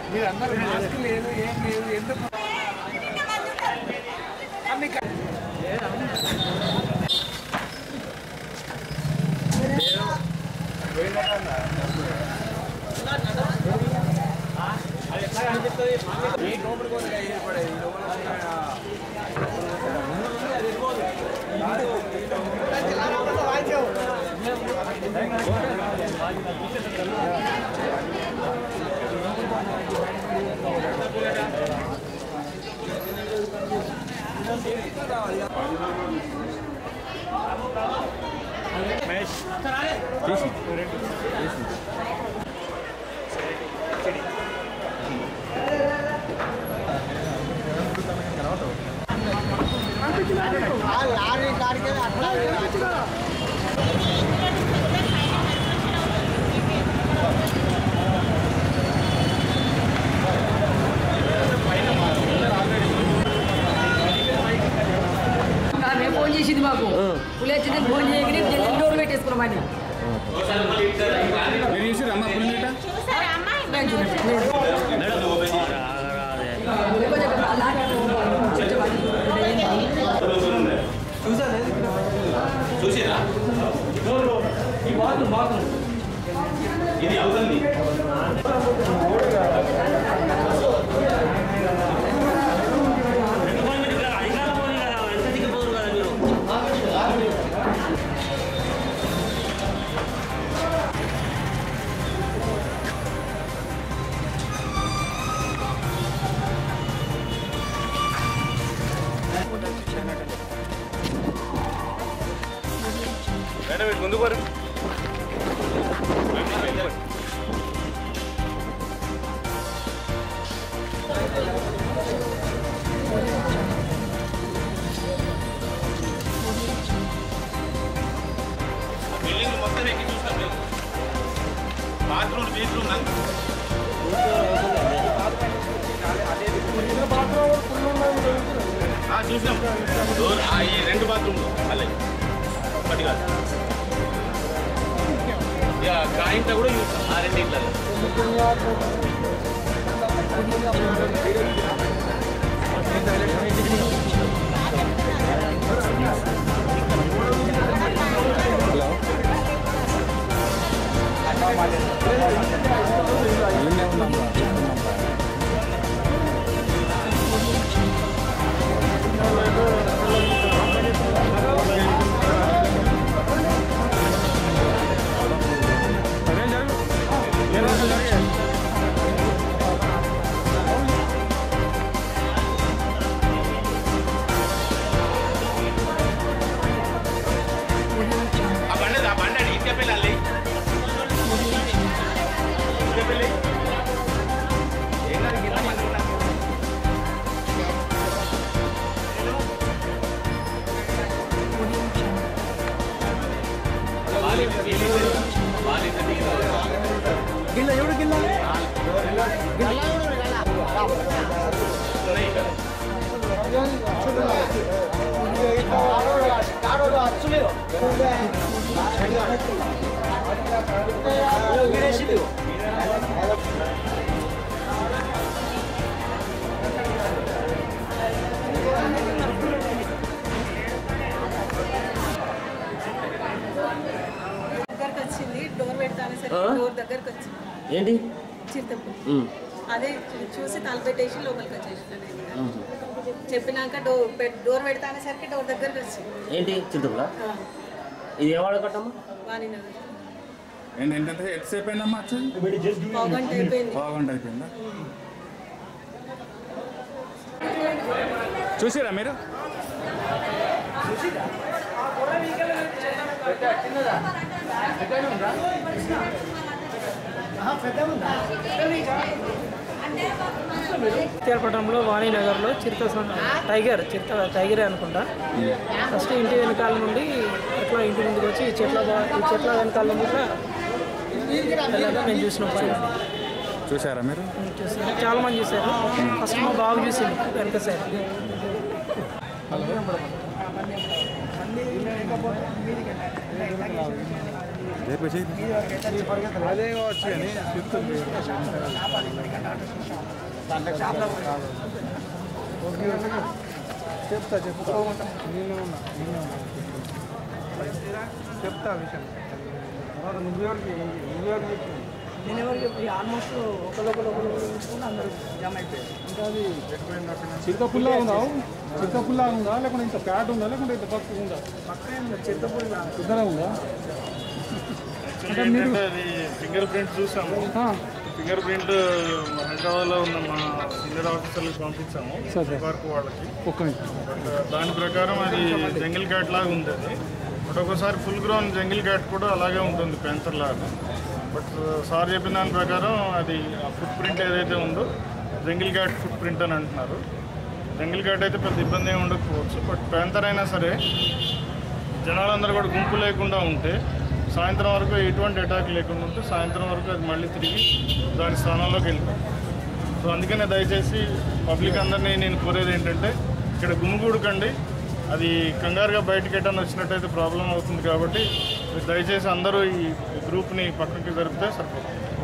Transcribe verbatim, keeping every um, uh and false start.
మీరందరూ మాస్క్ లేదు ఏం లేదు ఎందుకు ఫోన్ చేసింది మాకు పులి వచ్చింది ఫోన్ చేయగానే డోర్ పెట్టేసుకున్నామని చూసారా ఇది అవుతుంది ముందు కోరు బిల్డింగ్ మొత్తం ఎక్కి చూస్తాం మేము బాత్రూమ్ బీత్రూమ్ చూసాం ఈ రెండు బాత్రూమ్లు అలా ఒకటి కాదు ఇంట్లో కూడా చూస్తాం ఆ రెండింట్లలో గిల్ల ఎవడు గిల్ల డోర్ పెడతాను సరే డోర్ దగ్గరకు వచ్చింది ఏంటి చిరుతపు అదే చూసి తలపెట్టేసి లోపలికి వచ్చేసిన చెప్పినాక డోర్ డోర్ పెడతానేసరికి డోర్ దగ్గరకు వచ్చింది ఏంటి చిరుతపులా ఇది ఏవాడ కట్టమ్మా వాణినగర్ ఏంటంటే ఎంతసేపు అయిందమ్మా వచ్చి పావుగంట అయిపోయింది పావుగంట అయిపోయిందా చూసారా మీరు తీర్పటంలో వాణినగర్లో చిరుత టైగర్ చిరుత టైగరే అనుకుంటా ఫస్ట్ ఇంటి వెనకాల నుండి ఎట్లా ఇంటి ముందుకు వచ్చి ఈ చెట్ల ఈ చెట్ల వెనకాల నుండి నేను చూసిన పని చూసారా మీరు చూసాను చాలా మంది చూశారు ఫస్ట్ మా బాబు చూసింది వెనక సైడ్ అన్నీ అన్నీ లేకపోతే మీదికి అదే కావచ్చు అని చెప్తుంది చెప్తా చెప్తా నేను ఉన్నా నేను ఉన్నా చెప్తా విషయం తర్వాత నువ్వెవరికి నువ్వెవరికి చెప్తుంది నేను ఎవరికి ఆల్మోస్ట్ ఒకరు ఒకరు చూసుకుని అందరూ జమ అయిపోయారు. ఇంకా అది చిరుతపుల్లా ఉందా చిరుతపుల్లా ఉందా లేకుంటే ఇంత ప్యాట్ ఉందా లేకుంటే ఇంత పక్క ఉందా పక్కన చిరుతపుల్లా ఇద్దరే ఉందా ఏంటంటే అది ఫింగర్ ప్రింట్ చూసాము. ఫింగర్ ప్రింట్ హైదరాబాద్లో ఉన్న మా సీనియర్ ఆఫీసర్లకు పంపించాము వరకు వాళ్ళకి. బట్ దాని ప్రకారం అది జంగిల్ క్యాట్ లాగా ఉంది. అది బట్ ఒకసారి ఫుల్ గ్రౌన్ జంగిల్ క్యాట్ కూడా అలాగే ఉంటుంది పెంచర్ లాగా. బట్ సార్ చెప్పిన దాని ప్రకారం అది ఆ ఫుట్ ప్రింట్ ఏదైతే ఉందో జంగిల్ క్యాట్ ఫుట్ ప్రింట్ అని అంటున్నారు. జంగిల్ క్యాట్ అయితే పెద్ద ఇబ్బంది ఏమి ఉండకపోవచ్చు. బట్ పెంతర్ అయినా సరే జనాలందరూ కూడా గుంపు లేకుండా ఉంటే సాయంత్రం వరకు ఎటువంటి అటాక్ లేకుండా ఉంటే సాయంత్రం వరకు అది మళ్ళీ తిరిగి దాని స్థానంలోకి వెళ్ళిపోతుంది. సో అందుకనే దయచేసి పబ్లిక్ అందరినీ నేను కోరేది ఏంటంటే ఇక్కడ గుమిగూడకండి. అది కంగారుగా బయటకి ఎటన్నా వచ్చినట్టయితే ప్రాబ్లం అవుతుంది. కాబట్టి దయచేసి అందరూ ఈ గ్రూప్ని పక్కకి జరిపితే సరిపోతుంది.